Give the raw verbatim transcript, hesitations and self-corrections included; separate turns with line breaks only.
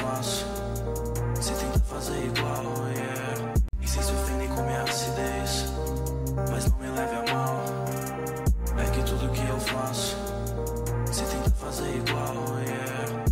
faço, você tenta fazer igual, yeah. E cês se ofendem com minha acidez, mas não me leve a mal. É que tudo que eu faço, você tenta fazer igual, yeah.